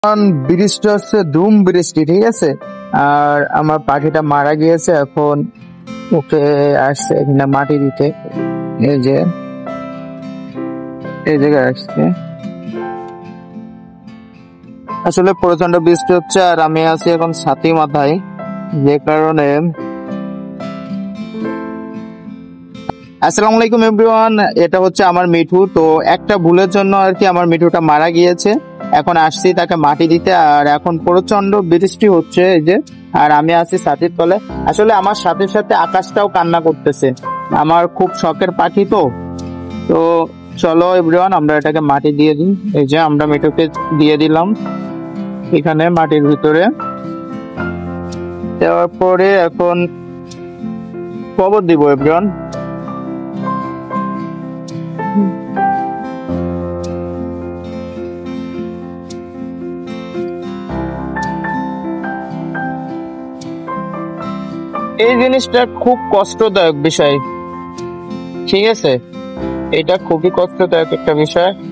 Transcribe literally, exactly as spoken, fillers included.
বৃষ্টি হচ্ছে, ধুম বৃষ্টি, ঠিক আছে। আর আমার পাখিটা মারা গিয়েছে, এখন ওকে আসছে এখানে মাটি দিতে। এই যে এই জায়গায় আসছে। আসলে প্রচন্ড বৃষ্টি হচ্ছে আর আমি আছি এখন ছাতি মাথায়, যে কারণে। আসসালামু আলাইকুম এভরিওয়ান, এটা হচ্ছে আমার মিঠু। তো একটা ভুলের জন্য আর কি আমার মিঠুটা মারা গিয়েছে। এখন আসছি তাকে মাটি দিতে, আর এখন প্রচন্ড বৃষ্টি হচ্ছে এই যে। আর আমি আছি ছাতির তলে। আসলে আমার সাথে সাথে আকাশটাও কান্না করতেছে। আমার খুব শখের পাখি তো তো চলো এভরিওয়ান, আমরা এটাকে মাটি দিয়ে দিই। এই যে আমরা মিঠুকে দিয়ে দিলাম এখানে মাটির ভিতরে। দেওয়ার পরে এখন কবর দিব এভরিওয়ান। এই জিনিসটা খুব কষ্টদায়ক বিষয়, ঠিক আছে। এটা খুবই কষ্টদায়ক একটা বিষয়।